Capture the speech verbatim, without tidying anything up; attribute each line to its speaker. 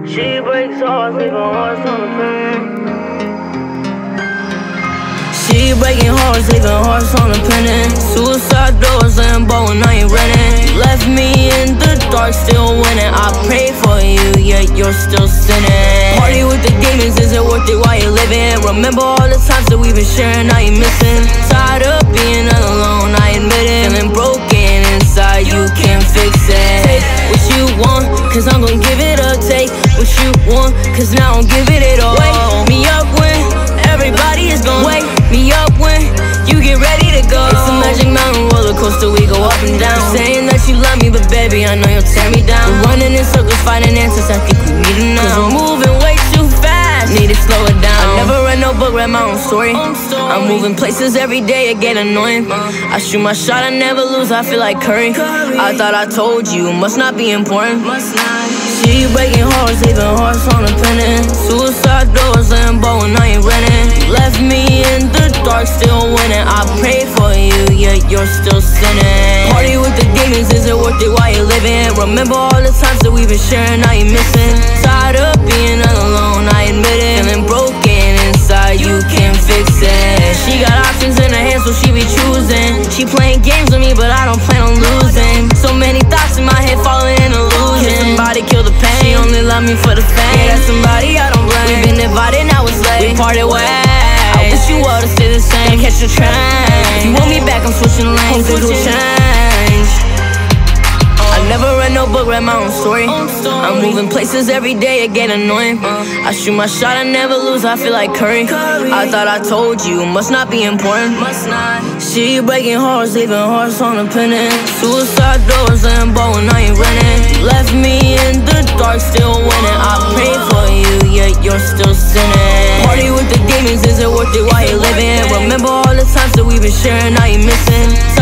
Speaker 1: She breaks hearts, leaving hearts on the pen. She breaking hearts, leaving hearts on the pendant. Suicide doors, Lambo, and I ain't renting. Left me in the dark, still winning. I pray for you, yet you're still sinning. Party with the demons, is it worth it while you're living? Remember all the times that we've been sharing, now you're missing. Tired of being alone, I admit it. Feeling broken inside, you can't fix it. Take what you want, cause I'm gon' give it up. Take what you want, cause now I'm giving it all. Wake me up when everybody is gone. Wake me up when you get ready to go. It's a Magic Mountain roller coaster, we go up and down. You're saying that you love me, but baby, I know you'll tear me down. We're running in circles, finding answers, I think we need them now. Cause we're moving way too fast, need to slow it down. I never read no book, read my own story. I'm moving places every day, it get annoying. I shoot my shot, I never lose, I feel like Curry. I thought I told you, must not be important. She breaking hearts, leaving hearts on the pendant. Suicide doors, Lambo, and I ain't renting. Left me in the dark, still winning. I pray for you, yet you're still sinning. Party with the demons, is it worth it while you're living? Remember all the times that we've been sharing, now you're missing. Tired of being alone, I admit it. Feeling broken inside, you can't fix it. She got options in her hand, so she be choosing. She playing games with me, but I don't plan on losing. So many thoughts in my head, falling in illusion. Can somebody kill the pain? She only love me for the fame. Yeah, that's somebody I don't blame. We've been divided, now it's late. We parted ways. I wish you all to stay the same. Catch the train. If you want me back, I'm switching lanes. Things will change. I never read no book, read my own story. I'm moving places every day, it get annoying. I shoot my shot, I never lose, I feel like Curry. I thought I told you, must not be important. She breaking hearts, leaving hearts on the pendant. Suicide doors, Lambo, and I ain't renting. Left me in the dark, still winning. I pray for you, yet you're still sinning. Party with the demons, is it worth it while you're living? Remember all the times that we've been sharing, now you're missing.